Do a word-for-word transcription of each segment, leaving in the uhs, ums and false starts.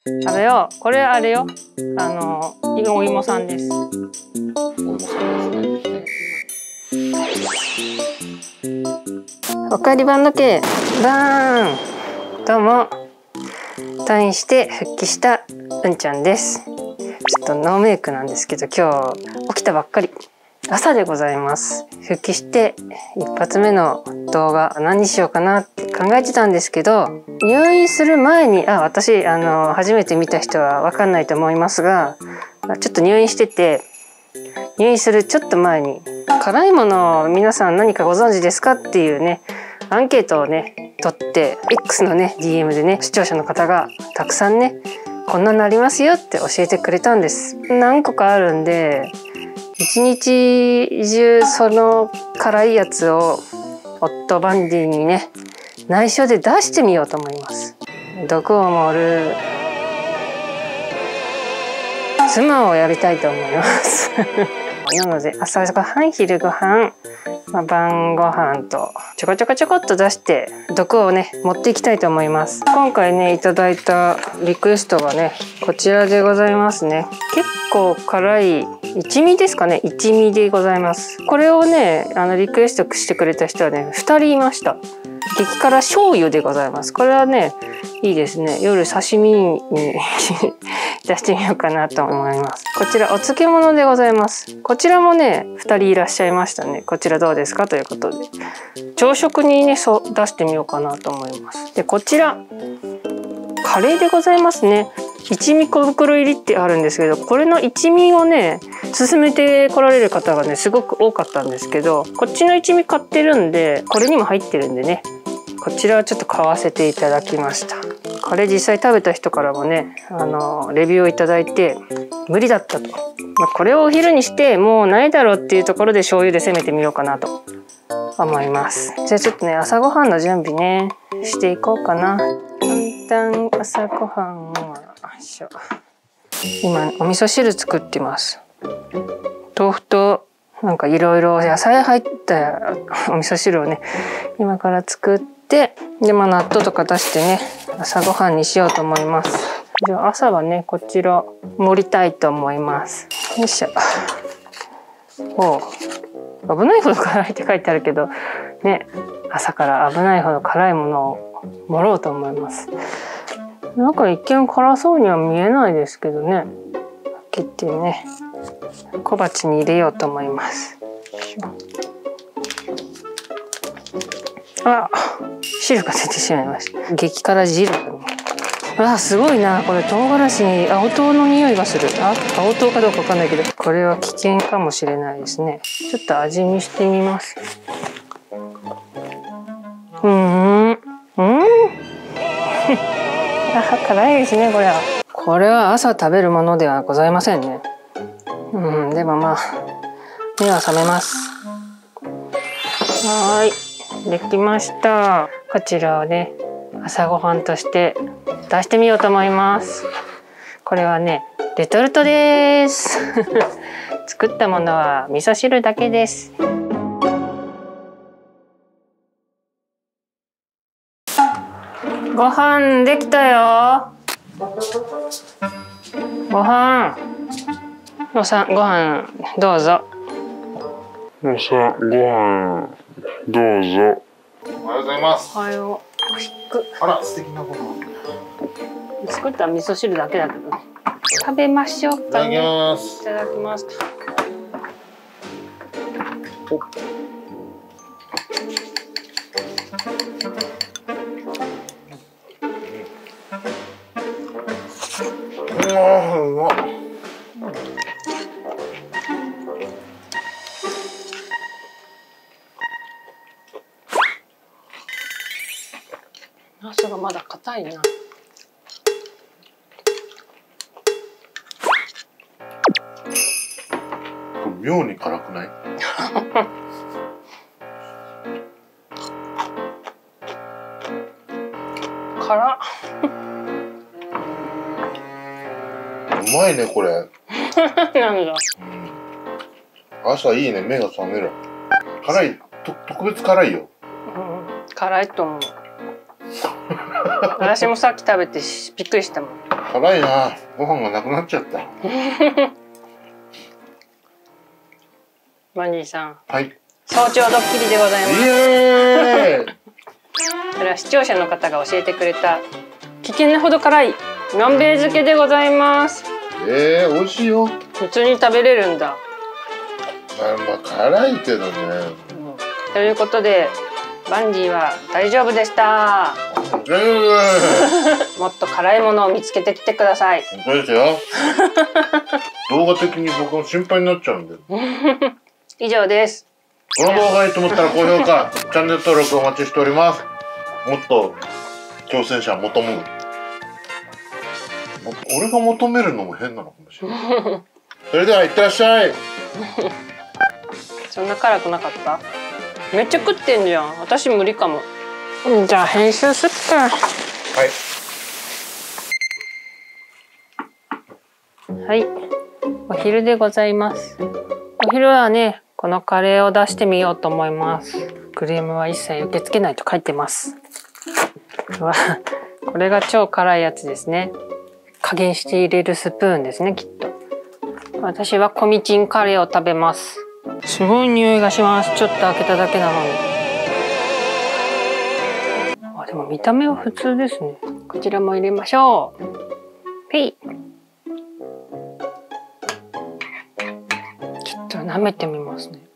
食べよう。これあれよ。あのお芋さんです。 お芋さんですね。 おかえりばんのけバーン。どうも。退院して復帰したうんちゃんです。ちょっとノーメイクなんですけど、今日起きたばっかり。朝でございます。復帰して一発目の動画何にしようかなって考えてたんですけど、入院する前に、あ、私あの初めて見た人は分かんないと思いますが、ちょっと入院してて、入院するちょっと前に辛いものを皆さん何かご存知ですかっていうねアンケートをね取って X のね ディーエム でね視聴者の方がたくさんねこんなのありますよって教えてくれたんです。何個かあるんで一日中その辛いやつをホットバンディにね内緒で出してみようと思います。毒を盛る妻をやりたいと思いますなので朝ごはん、昼ごはん、まあ、晩ごはんとちょこちょこちょこっと出して毒をね持っていきたいと思います。今回ねいただいたリクエストがねこちらでございますね。結構辛い一味ですかね、一味でございます。これをねあのリクエストしてくれた人はねふたりいました。激辛醤油でございます。これはねいいですね。夜刺身に出してみようかなと思います。こちらお漬物でございます。こちらもねふたりいらっしゃいましたね。こちらどうですかということで朝食にねそう出してみようかなと思います。でこちらカレーでございますね。一味小袋入りってあるんですけど、これの一味をね勧めて来られる方がねすごく多かったんですけど、こっちの一味買ってるんでこれにも入ってるんでねこちらはちょっと買わせていただきました。これ実際食べた人からもねあのレビューをいただいて無理だったと、まあ、これをお昼にしてもうないだろうっていうところで醤油で攻めてみようかなと思います。じゃあちょっとね朝ごはんの準備ねしていこうかな。簡単朝ごはんを今お味噌汁作ってます。豆腐となんかいろいろ野菜入ったお味噌汁をね今から作って、でまあ納豆とか出してね朝ごはんにしようと思います。じゃあ朝はねこちら盛りたいと思います。よいしょ。おう危ないほど辛いって書いてあるけどね、朝から危ないほど辛いものを盛ろうと思います。なんか一見辛そうには見えないですけどね、切ってね小鉢に入れようと思います。あ、汁が出てしまいました。激辛汁がね。あ、すごいな。これ唐辛子に青唐の匂いがする。あ、青唐かどうかわかんないけど、これは危険かもしれないですね。ちょっと味見してみます。うーん、うん。あ、辛いですねこれは。これは朝食べるものではございませんね。うん、でもまあ目は覚めます。はい、できました。こちらをね朝ごはんとして出してみようと思います。これはねレトルトです作ったものは味噌汁だけです。ご飯できたよ。ご飯おさんご飯どうぞ。 おさんご飯どうぞ。 おはようございます。 おはよう。 あら素敵なご飯。 作った味噌汁だけだけどね。食べましょうかね。 いただきます。 いただきます。 おうわうまっ。 ナスがまだ硬いな。 妙に辛くない？ 辛っ。 うまいねこれ。 なんだ。 うん、朝いいね、目が覚める。辛いと特別辛いよ。 うん、辛いと思う。私もさっき食べてびっくりしたもん。 辛いな。ご飯がなくなっちゃった。 バンジーさん。 はい。 早朝ドッキリでございます。 イエーイ。 それは視聴者の方が教えてくれた危険なほど辛い南米漬けでございます。 えー、美味しいよ。 普通に食べれるんだ。 まあ、まあ、辛いけどね。うん、 ということでバンジーは大丈夫でした。もっと辛いものを見つけてきてください。 本当ですよ。動画的に僕も心配になっちゃうんで。 以上です。 この動画がいいと思ったら高評価、チャンネル登録お待ちしております。もっと挑戦者求む。俺が求めるのも変なのかもしれない。それではいってらっしゃい。 そんな辛くなかった？めっちゃ食ってんじゃん。私無理かも。じゃあ編集すっか。はい。はい。お昼でございます。お昼はね、このカレーを出してみようと思います。クレームは一切受け付けないと書いてます。うわ、これが超辛いやつですね。加減して入れるスプーンですね、きっと。私はコミチンカレーを食べます。すごい匂いがします。ちょっと開けただけなのに。あ、でも見た目は普通ですね。こちらも入れましょう。ピー。ちょっと舐めてみますね。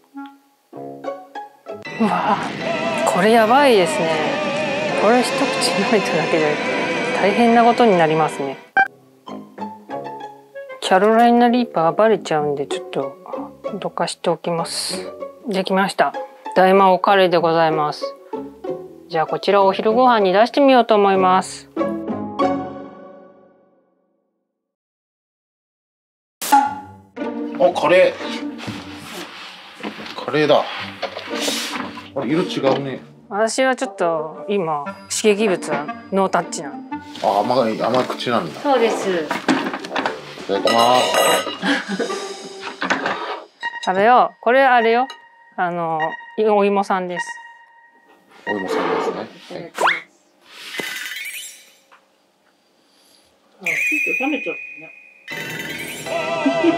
うわ、これやばいですね。これ一口舐めただけで大変なことになりますね。キャロライナリーパーバレちゃうんでちょっとどかしておきます。できました。大魔王カレーでございます。じゃあこちらをお昼ご飯に出してみようと思います。 お、カレー。カレーだ。あれ、色違うね。 私はちょっと今刺激物はノータッチなの。 あ、甘い甘い口なんだ。 そうです。 いただきます。 食べよう。これあれよ。あのお芋さんです。 お芋さんですね。はい。 あ、ちょっと冷めちゃったね。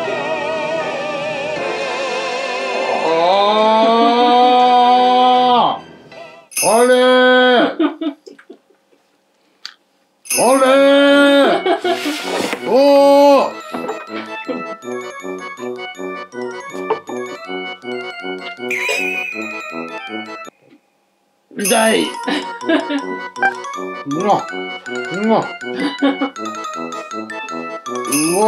ああ、あれー。あれー。おお。痛い。うわ。うわ。うわ。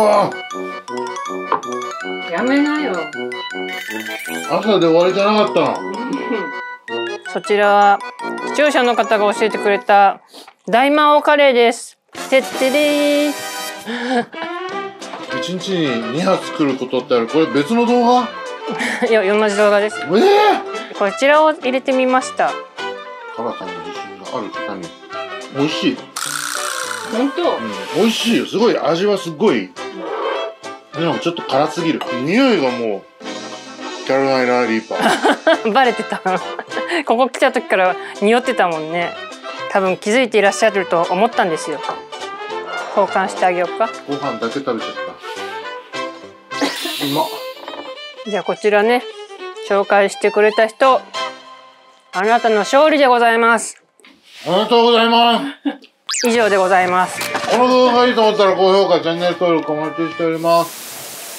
やめなよ。 朝で終わりじゃなかったの。 そちらは視聴者の方が教えてくれた大魔王カレーです。てってれー。 一日にに発作ることってある。これ別の動画？ いや、同じ動画です。 ええー、こちらを入れてみました。 辛さに自信がある方に美味しい。 本当？ うん、美味しいよ。すごい味はすごい。でもちょっと辛すぎる。匂いがもうキャロライナリーパー。 バレてた。ここ来た時から匂ってたもんね。多分気づいていらっしゃると思ったんですよ。交換してあげようか。 ご飯だけ食べちゃった。うまっ。 じゃあこちらね、紹介してくれた人、あなたの勝利でございます。 ありがとうございます。 以上でございます。 この動画がいいと思ったら高評価、チャンネル登録お待ちしております。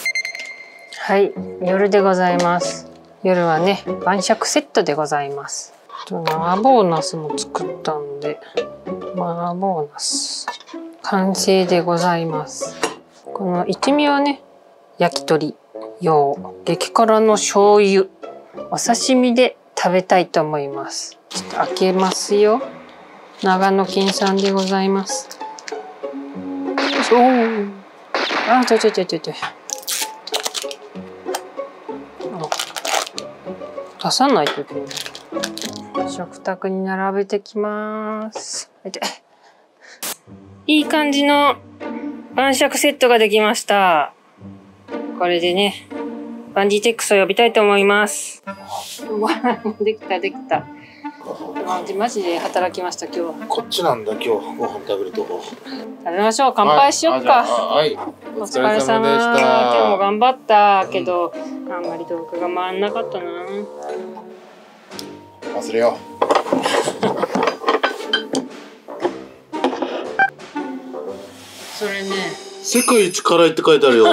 はい、夜でございます。夜はね、晩酌セットでございます。麻婆ナスも作ったんで、麻婆ナス完成でございます。この一味はね、焼き鳥用激辛の醤油、お刺身で食べたいと思います。ちょっと開けますよ。長野県産でございます。おお、あ、ちょちょちょちょちょ。出さないといけない。食卓に並べてきます。いい感じの晩酌セットができました。これでね、バンジーテックスを呼びたいと思います。うわ、できたできた。 マジマジで働きました今日は。 こっちなんだ今日ご飯食べるとこ。 食べましょう。乾杯しよっか。 はい。 お疲れ様でした。今日も頑張ったけど、うん、あんまり動画が回んなかったな。 忘れよう。それね。 世界一辛いって書いてあるよ。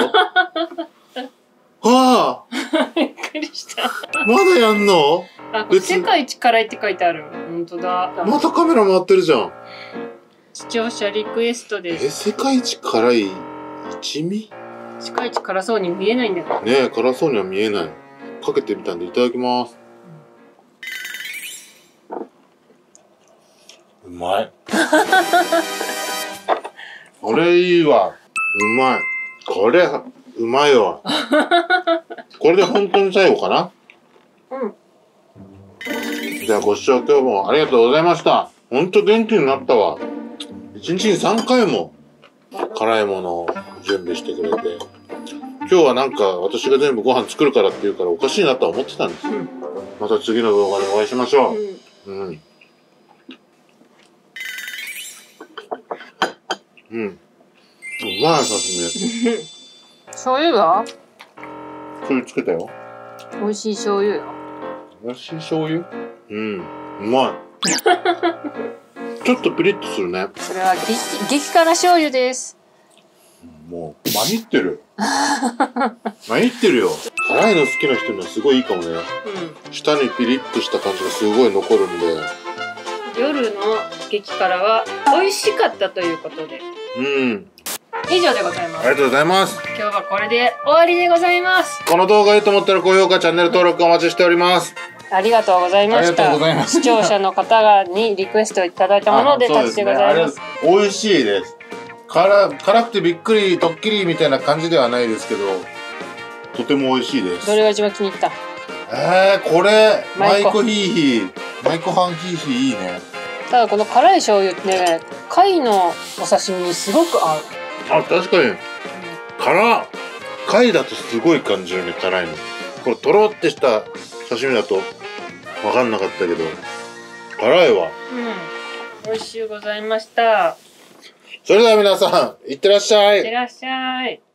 はあ。 びっくりした。 まだやんの？ あ、これ世界一辛いって書いてある。本当だ。 またカメラ回ってるじゃん。 視聴者リクエストです。 え、世界一辛い一味？ 世界一辛そうに見えないんだから。 ねえ、辛そうには見えない。かけてみたんでいただきます。うまい。これいいわ。うまい。これうまいわ。これで本当に最後かな。 うん。 じゃあご視聴今日もありがとうございました。ほんと元気になったわ。一日にさんかいも辛いものを準備してくれて。今日はなんか私が全部ご飯作るからって言うからおかしいなとは思ってたんです。うん、また次の動画でお会いしましょう。うん。うん。うん、うまい刺身。 醤油は？ 醤油つけたよ。 美味しい醤油よ。 美味しい醤油？うん、うまい。ちょっとピリッとするね。 それは激激辛醤油です。 もう参ってる。参ってるよ。辛いの好きな人にはすごいいいかもね。うん、舌にピリッとした感じがすごい残るんで。 夜の激辛は美味しかったということで。うん。以上でございます。 ありがとうございます。 今日はこれで終わりでございます。 この動画いいと思ったら高評価、チャンネル登録お待ちしております。 ありがとうございました。 ありがとうございます。 視聴者の方にリクエストいただいたものでたちでございます。 美味しいです。辛、辛くてびっくり、ドッキリみたいな感じではないですけど、とても美味しいです。 どれが一番気に入った？ えー、これ、マイコヒーヒー。マイコハンヒーヒーいいね。 ただこの辛い醤油ってね、貝のお刺身にすごく合う。 あ、確かに。うん、辛。貝だとすごい感じるね、辛いの。これとろってした刺身だと分かんなかったけど、辛いわ。 うん。美味しゅうございました。 それでは皆さん、いってらっしゃい。 いってらっしゃい。